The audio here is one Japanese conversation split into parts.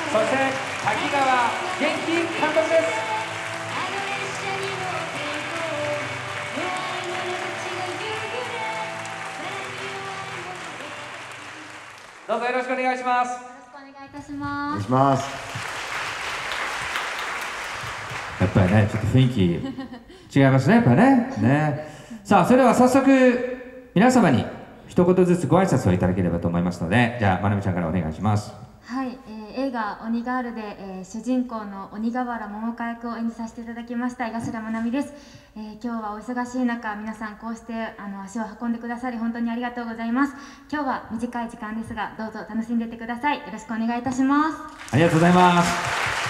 そして滝川元気監督です。どうぞよろしくお願いします。 よろしくお願いいたします。 お願いします。 やっぱりね、ちょっと雰囲気違いますね、やっぱりね。さあ、それでは早速皆様に一言ずつご挨拶をいただければと思いますので、じゃあまなみちゃんからお願いします。 はい、映画「鬼ガールで」主人公の鬼瓦桃香役を演じさせていただきました江頭まなみです。今日はお忙しい中、皆さんこうして足を運んでくださり本当にありがとうございます。今日は短い時間ですがどうぞ楽しんでいってください。よろしくお願いいたします。 ありがとうございます。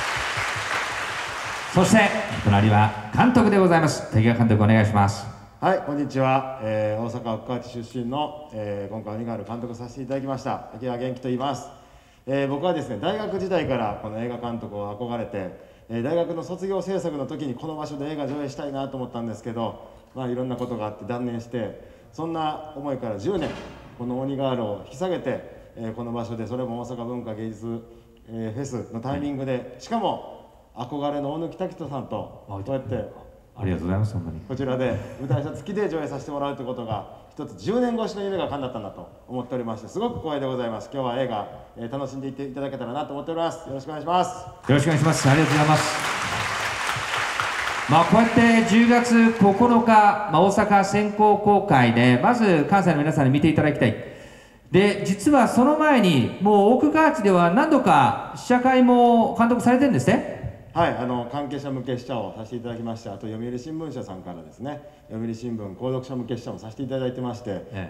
そして隣は監督でございます。滝川監督お願いします。 はい、こんにちは。大阪奥川町出身の、今回鬼ガール監督させていただきました滝川元気と言います。僕はですね、大学時代からこの映画監督を憧れて、大学の卒業制作の時にこの場所で映画上映したいなと思ったんですけど、いろんなことがあって断念して、そんな思いから10年この鬼ガールを引き下げて、この場所で、それも大阪文化芸術、フェスのタイミングで、しかも憧れの大貫滝人さんとこうやってありがとうございます。本当にこちらで舞台挨拶付きで上映させてもらうということが一つ10年越しの夢が叶ったんだと思っておりまして、すごく光栄でございます。今日は映画、楽しんでいっていただけたらなと思っております。よろしくお願いします。 よろしくお願いします。ありがとうございます。こうやって10月9日、大阪先行公開でまず関西の皆さんに見ていただきたい。で、実はその前にもう奥川地では何度か試写会も監督されてるんですね。 はい、関係者向け試写をさせていただきまして、あと読売新聞社さんからですね、読売新聞購読者向け試写もさせていただいてまして、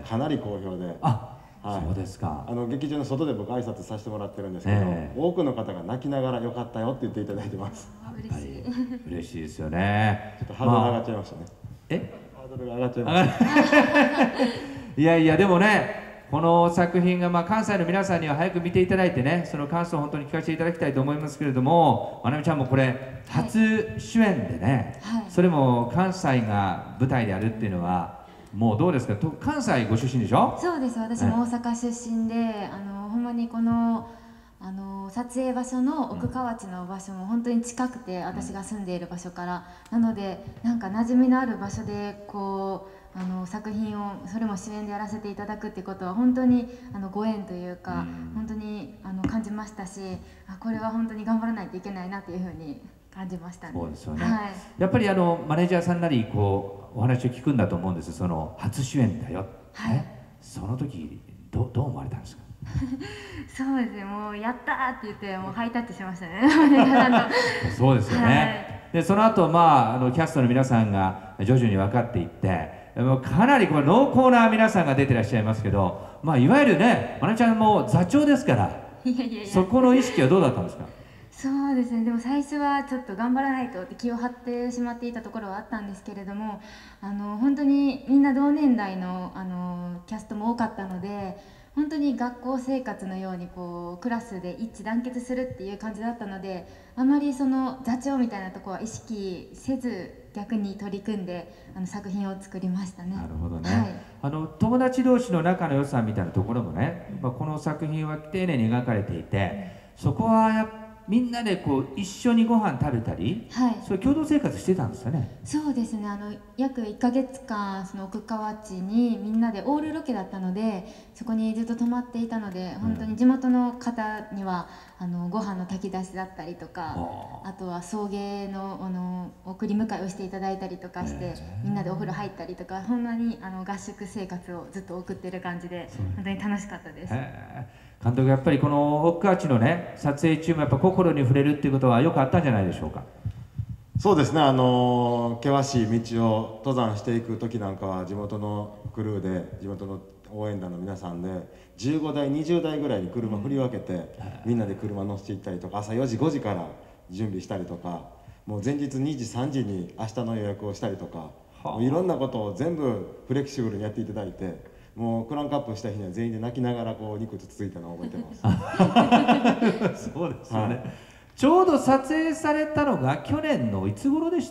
かなり好評で、 そうですか。 劇場の外で僕挨拶させてもらってるんですけど、多くの方が泣きながら良かったよって言っていただいてます。 嬉しいですよね。 ちょっとハードル上がっちゃいましたね。ハードルが上がっちゃいました。 いやいや、でもね、この作品が関西の皆さんには早く見ていただいてね、その感想を本当に聞かせていただきたいと思いますけれども、まなみちゃんもこれ初主演でね、それも関西が舞台であるっていうのはもうどうですか。関西ご出身でしょ。 そうです。私も大阪出身で、ほんまにこの撮影場所の奥川地の場所も本当に近くて、私が住んでいる場所からなので、なんか馴染みのある場所でこう作品をそれも主演でやらせていただくっていうことは本当にご縁というか、本当に感じましたし、これは本当に頑張らないといけないなというふうに感じましたね。 そうですよね。やっぱりマネージャーさんなりこうお話を聞くんだと思うんです。その初主演だよ、その時どう思われたんですか。 そうですね、もうやったーって言ってもうハイタッチしましたね。 そうですよね。でその後キャストの皆さんが徐々に分かっていって、かなりこう濃厚な皆さんが出てらっしゃいますけど、いわゆるね、まなちゃんも座長ですから、そこの意識はどうだったんですか。 そうですね、でも最初はちょっと頑張らないとって気を張ってしまっていたところはあったんですけれども、本当にみんな同年代のキャストも多かったので、本当に学校生活のようにこうクラスで一致団結するっていう感じだったので、あまりその座長みたいなところは意識せず、逆に取り組んで作品を作りましたね。 なるほどね。友達同士の仲の良さみたいなところもね、この作品は丁寧に描かれていて、そこはみんなでこう一緒にご飯食べたり、そういう共同生活してたんですよね。 そうですね、約1ヶ月間その奥川地にみんなでオールロケだったので、そこにずっと泊まっていたので、本当に地元の方にはご飯の炊き出しだったりとか、あとは送迎の送り迎えをしていただいたりとかして、みんなでお風呂入ったりとか、ほんまに合宿生活をずっと送ってる感じで、本当に楽しかったです。 監督、やっぱりこの奥川地のね撮影中もやっぱ心に触れるっていうことはよくあったんじゃないでしょうか。 そうですね、険しい道を登山していく時なんかは地元のクルーで、地元の応援団の皆さんで15台20台ぐらいに車振り分けて、みんなで車乗せていったりとか、朝4時5時から準備したりとか、もう前日2時3時に明日の予約をしたりとか、もういろんなことを全部フレキシブルにやっていただいて、もうクランクアップした日には全員で泣きながらこう肉つついたのを覚えてます。 そうですよね。ちょうど撮影されたのが去年のいつ頃でしたっけ。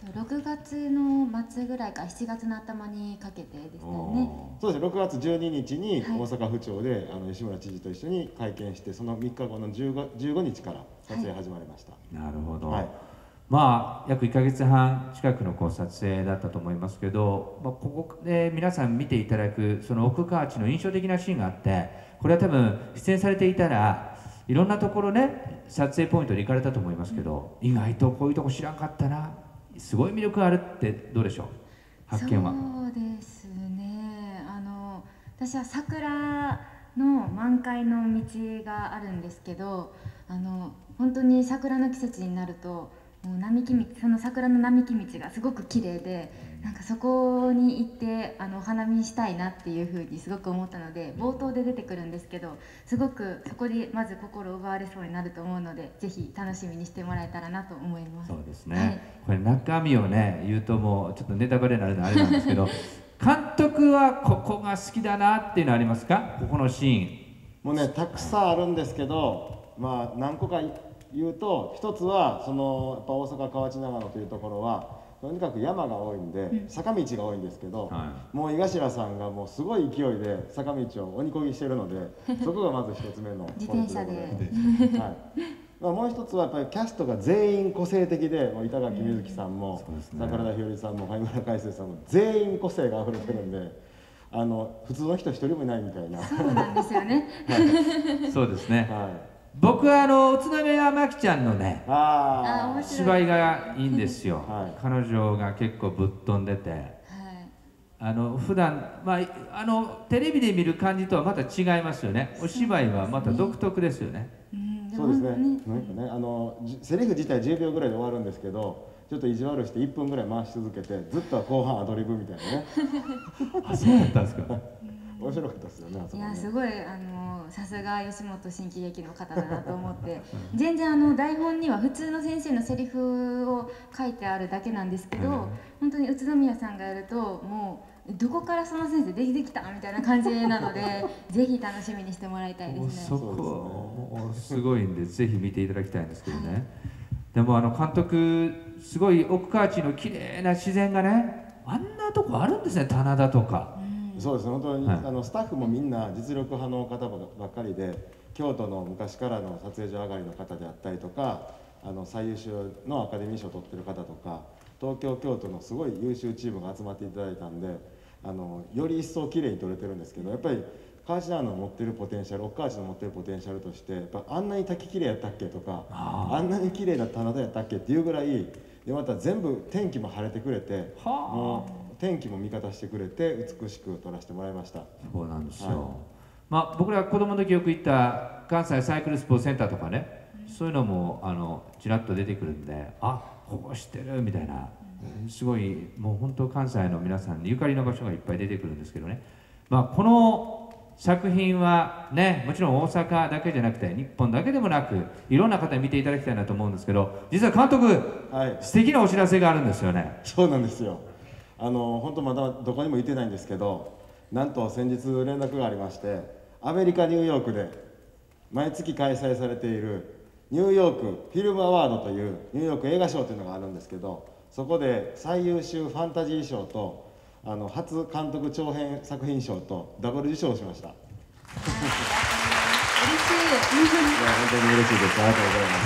6月の末ぐらいから7月の頭にかけてでしたよね。 そうですね、6月12日にはい大阪府庁で吉村知事と一緒に会見して、その3日後の15日から撮影始まりました。 なるほど、 はい、 まあ約1ヶ月半近くの撮影だったと思いますけど、ここで皆さん見ていただくその奥河内の印象的なシーンがあって、これは多分出演されていたらいろんなところね撮影ポイントで行かれたと思いますけど、意外とこういうとこ知らんかったな、すごい魅力があるってどうでしょう、発見は。 そうですね、私は桜の満開の道があるんですけど、本当に桜の季節になるともう並木道、その桜の並木道がすごく綺麗で、なんかそこに行ってお花見したいなっていうふうにすごく思ったので、冒頭で出てくるんですけど、すごくそこでまず心奪われそうになると思うので、ぜひ楽しみにしてもらえたらなと思います。 そうですね、 はい、 これ中身をね言うともうちょっとネタバレになるのであれなんですけど監督はここが好きだなっていうのはありますか、ここのシーン。 もうねたくさんあるんですけど、まあ何個か言うと、一つはやっぱ大阪河内長野というところはとにかく山が多いんで坂道が多いんですけど、もう井頭さんがもうすごい勢いで坂道を鬼こぎしてるので、そこがまず一つ目の自転車で、 はい、まあもう一つはやっぱりキャストが全員個性的で、もう板垣瑞希さんも、桜田ひよりさんも上村海生さんも全員個性があふれてるんで、普通の人一人もいないみたいな。 そうなんですよね。 そうですね、 はい、 僕は宇都宮まきちゃんのね芝居がいいんですよ、はい、彼女が結構ぶっ飛んでて、はい、普段まあテレビで見る感じとはまた違いますよね。お芝居はまた独特ですよね。 そうですね。なんかね、セリフ自体10秒ぐらいで終わるんですけど、ちょっと意地悪して1分ぐらい回し続けて、ずっと後半アドリブみたいなね。 あ、そうやったんですか。 面白かったですよね。 いや、すごいさすが吉本新喜劇の方だなと思って全然台本には普通の先生のセリフを書いてあるだけなんですけど、本当に宇都宮さんがやるともうどこからその先生できてきたみたいな感じなのでぜひ楽しみにしてもらいたいですね。 そこすごいんでぜひ見ていただきたいんですけどね、はい、でも監督すごい奥河内の綺麗な自然がね、あんなとこあるんですね、棚田とか。 そうですね、本当に、はい、スタッフもみんな実力派の方ばっかりで、京都の昔からの撮影所上がりの方であったりとか、最優秀のアカデミー賞を取ってる方とか、東京京都のすごい優秀チームが集まっていただいたんで、より一層綺麗に撮れてるんですけど、やっぱり河内長野の持ってるポテンシャル、奥河内の持ってるポテンシャルとして、やっぱあんなに滝綺麗やったっけとか、あんなに綺麗な棚田やったっけっていうぐらいで、また全部天気も晴れてくれて、もう天気も味方してくれて美しく撮らせてもらいました。 そうなんですよ、はい、まあ、僕ら子供の時よく行った関西サイクルスポーツセンターとかね、そういうのもちらっと出てくるんで、あ、ここ知ってるみたいな、すごいもう本当関西の皆さんにゆかりの場所がいっぱい出てくるんですけどね、まあ、この作品はね、もちろん大阪だけじゃなくて日本だけでもなくいろんな方に見ていただきたいなと思うんですけど、実は監督、はい、素敵なお知らせがあるんですよね。 そうなんですよ。本当まだどこにも行ってないんですけど、なんと先日連絡がありまして、アメリカ・ニューヨークで毎月開催されているニューヨークフィルムアワードというニューヨーク映画賞というのがあるんですけど、そこで最優秀ファンタジー賞と初監督長編作品賞とダブル受賞しました。 嬉しい。 本当に嬉しいです。ありがとうございます。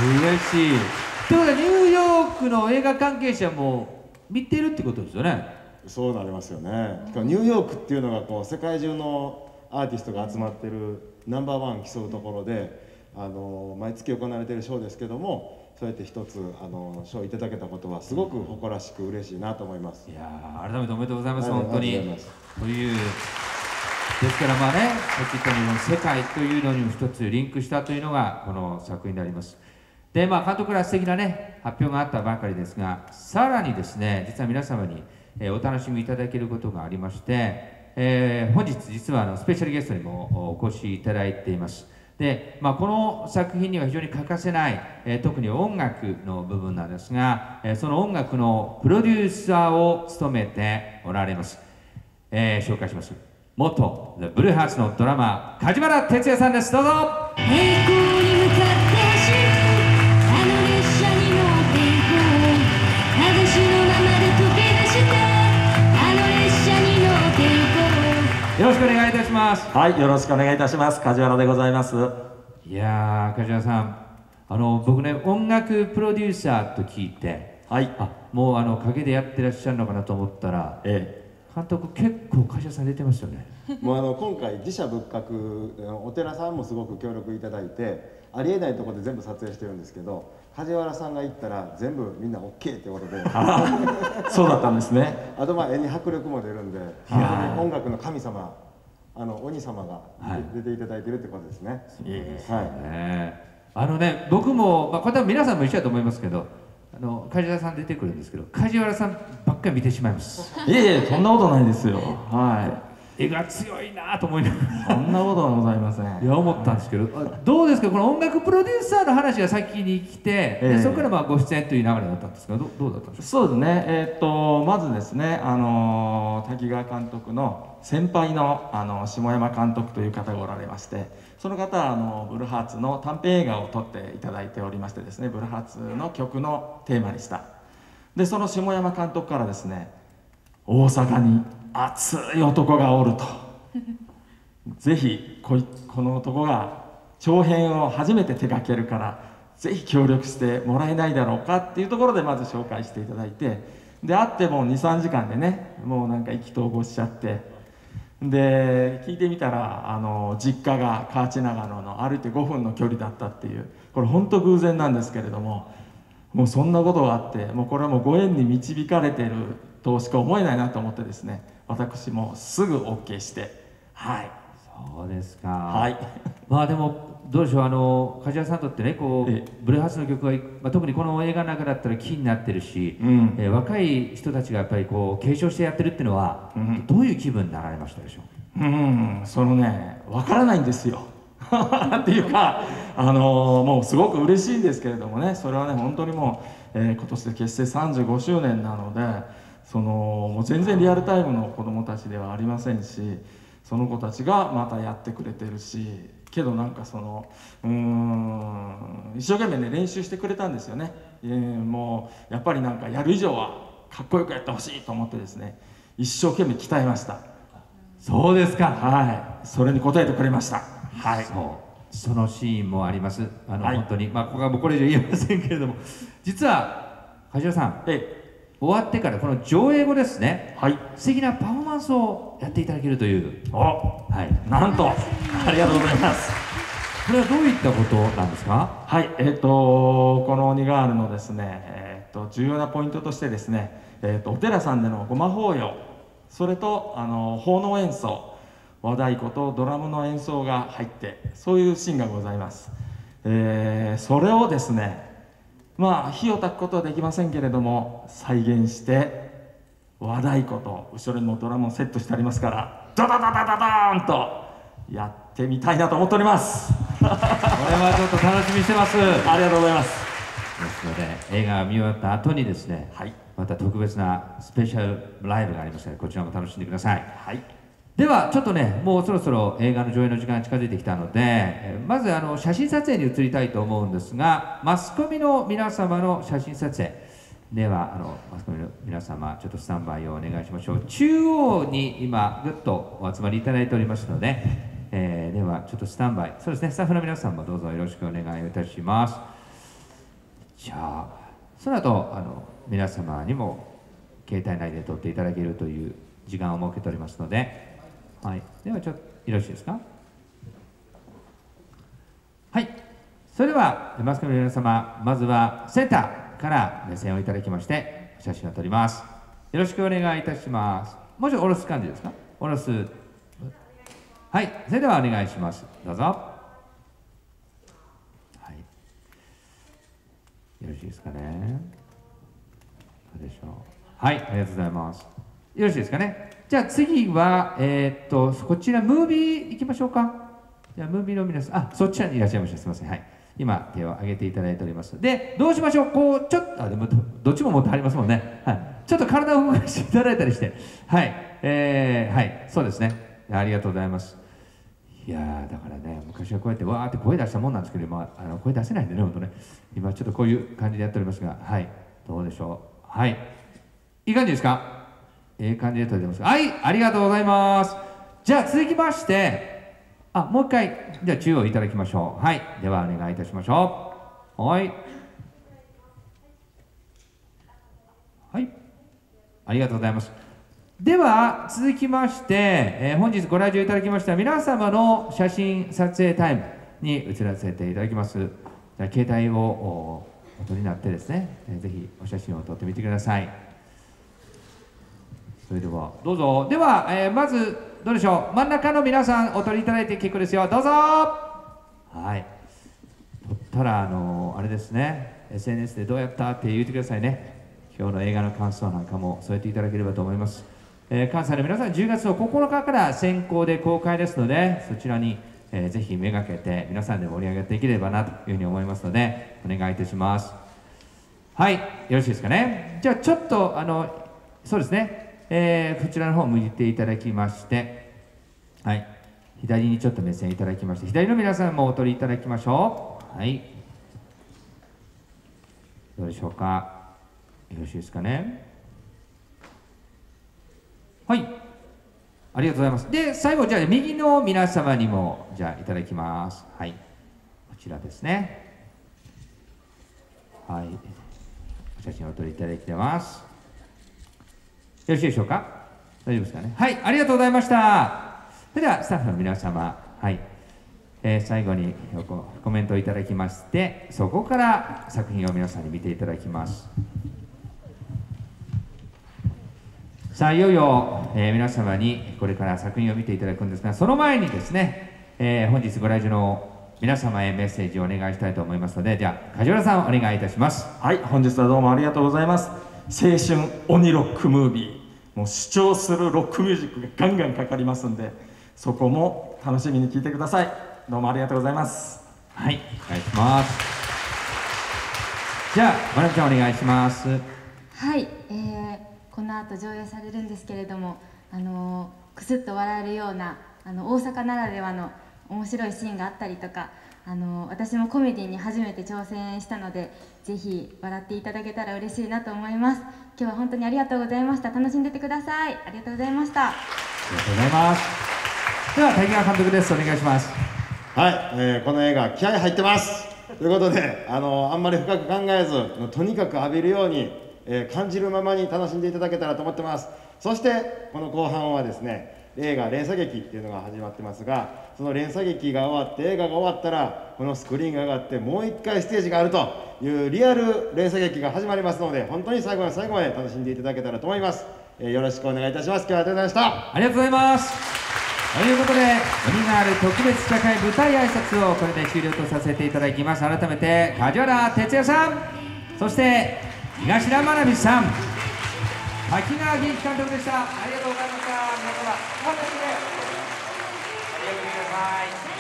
嬉しい。ということでニューヨークの映画関係者も見てるってことですよね。 そうなりますよね。ニューヨークっていうのがこう世界中のアーティストが集まってるナンバーワン競うところで、毎月行われているショーですけども、そうやって一つショーいただけたことはすごく誇らしく嬉しいなと思います。 いやー、改めておめでとうございます。本当にというですから、まあね、さっき言ったように世界というのに一つリンクしたというのがこの作品であります。で、まあ、監督から素敵なね発表があったばかりですが、さらにですね、実は皆様にお楽しみいただけることがありまして、本日実はスペシャルゲストにもお越しいただいています。で、まあ、この作品には非常に欠かせない、特に音楽の部分なんですが、その音楽のプロデューサーを務めておられます、紹介します。元ブルーハーツのドラマー梶原哲也さんです。どうぞ。 栄光に向かって走るあの列車に乗っていこう私の名前ろしくお願いいたします。 はい、よろしくお願いいたします。梶原でございます。 いやー、梶原さん、僕ね、音楽プロデューサーと聞いて、 はい、 もう陰でやってらっしゃるのかなと思ったら、監督結構梶原さん出てますよね。 もう今回自社仏閣お寺さんもすごく協力いただいて、ありえないところで全部撮影してるんですけど、梶原さんが行ったら全部みんな OK ってことでそうだったんですね。 あと絵に迫力も出るんで、音楽の神様、鬼様が出ていただいてるってことですね。 僕も、これは皆さんも一緒だと思いますけど、梶原さん出てくるんですけど、梶原さんばっかり見てしまいます。 いえいえ、そんなことないですよ。 絵が強いなと思いながら、 そんなことはございません。 いや、思ったんですけど、どうですか、この音楽プロデューサーの話が先に来て、でそこからご出演という流れだったんですが、どうだったんですか。 そうですね、まずですね、滝川監督の先輩の下山監督という方がおられまして、その方はブルーハーツの短編映画を撮っていただいておりましてですね、ブルーハーツの曲のテーマにした。でその下山監督からですね、大阪に熱い男がおるとぜひこの男が長編を初めて手掛けるからぜひ協力してもらえないだろうかっていうところでまず紹介していただいて、で会っても23時間でね、もうなんか意気投合しちゃって、で聞いてみたら実家が河内長野の歩いて5分の距離だったっていう、これ本当偶然なんですけれども、もうそんなことがあって、もうこれはもうご縁に導かれているとしか思えないなと思ってですね、私もすぐ OK して、 そうですか。でもどうでしょう、梶原さんにとってね、ブルーハーツの曲が、特にこの映画の中だったらキーになってるし、若い人たちがやっぱり継承してやってるっていうのは、どういう気分になられましたでしょう。 そのね、分からないんですよっていうか、もうすごく嬉しいんですけれどもね、それはね本当にもう、今年で結成35周年なので、もう全然リアルタイムの子どもたちではありませんし、その子たちがまたやってくれてるし、けどなんか一生懸命ね練習してくれたんですよね。もうやっぱりなんかやる以上はかっこよくやってほしいと思ってですね、一生懸命鍛えました。 そうですか。 それに応えてくれました。 そのシーンもあります。本当にここはもうこれ以上言えませんけれども、実は梶原さん、終わってからこの上映後ですね、素敵なパフォーマンスをやっていただけるという。 なんとありがとうございます。 これはどういったことなんですか。 この鬼ガールのですね、重要なポイントとしてですね、お寺さんでのごま法要、それと奉納演奏、和太鼓とドラムの演奏が入って、そういうシーンがございます。それをですね、火を焚くことはできませんけれども再現して、和太鼓と後ろにもドラムをセットしてありますから、ドドドドドドーンとやってみたいなと思っております。 これはちょっと楽しみにしてます。 ありがとうございます。 ですので、映画が見終わった後にですね、また特別なスペシャルライブがありますので、こちらも楽しんでください。ではちょっとね、もうそろそろ映画の上映の時間が近づいてきたので、まず写真撮影に移りたいと思うんですが、マスコミの皆様の写真撮影では、マスコミの皆様ちょっとスタンバイをお願いしましょう。中央に今ぐっとお集まりいただいておりますので、ではちょっとスタンバイ、そうですね、スタッフの皆さんもどうぞよろしくお願いいたします。じゃあその後皆様にも携帯内で撮っていただけるという時間を設けておりますので、ではちょっとよろしいですか。それではマスコミの皆様、まずはセンターから目線をいただきまして写真を撮ります。よろしくお願いいたします。もうちょい下ろす感じですか。下ろす。それではお願いします。どうぞ。よろしいですかね。どうでしょう。ありがとうございます。よろしいですかね。じゃあ次はこちらムービー行きましょうか。じゃあムービーの皆さん、そちらにいらっしゃいました。すみません。今手を挙げていただいております。でどうしましょう。ちょっとでもどっちも持ってありますもんね。ちょっと体を動かしていただいたりして、そうですね。ありがとうございます。いやだからね、昔はこうやってわーって声出したもんなんですけど、声出せないんでね、本当ね。今ちょっとこういう感じでやっておりますが、どうでしょう。いい感じですか。いい感じで撮れてます。ありがとうございます。 じゃあ続きまして、もう一回、じゃあ中央いただきましょう。はい、ではお願いいたしましょう。はい。はい。ありがとうございます。では続きまして、本日ご来場いただきました皆様の写真撮影タイムに移らせていただきます。じゃあ携帯をお取りになってですね、ぜひお写真を撮ってみてください。それではどうぞ。では、まずどうでしょう、真ん中の皆さんお撮りいただいて結構ですよ。どうぞ。はい。撮ったらあれですね、 SNS でどうやったって言ってくださいね。今日の映画の感想なんかも添えていただければと思います。関西の皆さん、10月の9日から先行で公開ですので、そちらに、ぜひ目がけて皆さんで盛り上げていければなというふうに思いますのでお願いいたします。はい、よろしいですかね。じゃあちょっとそうですね、こちらの方向いていただきまして、はい、左にちょっと目線いただきまして、左の皆さんもお取りいただきましょう。はい、どうでしょうか。よろしいですかね。はい、ありがとうございます。で、最後、じゃあ右の皆様にもじゃあいただきます。はい、こちらですね。はい、お写真をお撮りいただいてます。よろしいでしょうか。大丈夫ですかね。はい、ありがとうございました。それではスタッフの皆様、はい、最後にコメントをいただきまして、そこから作品を皆さんに見ていただきます。さあ、いよいよ、皆様にこれから作品を見ていただくんですが、その前にですね、本日ご来場の皆様へメッセージをお願いしたいと思いますので、じゃあ梶原さんお願いいたします。 はい、本日はどうもありがとうございます。青春鬼ロックムービー、もう主張するロックミュージックがガンガンかかりますんで、そこも楽しみに聴いてください。どうもありがとうございます。 はい、お願いします。じゃあまなみちゃんお願いします。 はい、この後上映されるんですけれども、くすっと笑えるような大阪ならではの面白いシーンがあったりとか、私もコメディに初めて挑戦したので、ぜひ笑っていただけたら嬉しいなと思います。今日は本当にありがとうございました。楽しんでてください。ありがとうございました。 ありがとうございます。では滝川監督です。お願いします。 はい、この映画気合入ってますということで、あんまり深く考えずとにかく浴びるように、感じるままに楽しんでいただけたらと思ってます。そしてこの後半はですね、映画連鎖劇っていうのが始まってますが、その連鎖劇が終わって映画が終わったらこのスクリーンが上がってもう一回ステージがあるというリアル連鎖劇が始まりますので、本当に最後の最後まで楽しんでいただけたらと思います。よろしくお願いいたします。今日はありがとうございました。 ありがとうございます。ということで、鬼がある特別茶会舞台挨拶をこれで終了とさせていただきます。改めて梶原哲也さん、そして東田愛美さん、滝川元気監督でした。ありがとうございました。皆様、お話でありがとうございます。